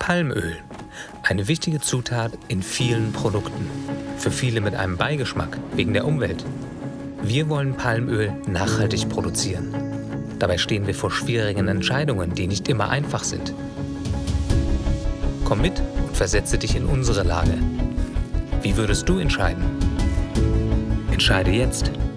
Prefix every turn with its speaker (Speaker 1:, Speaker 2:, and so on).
Speaker 1: Palmöl. Eine wichtige Zutat in vielen Produkten. Für viele mit einem Beigeschmack wegen der Umwelt. Wir wollen Palmöl nachhaltig produzieren. Dabei stehen wir vor schwierigen Entscheidungen, die nicht immer einfach sind. Komm mit und versetze dich in unsere Lage. Wie würdest du entscheiden? Entscheide jetzt.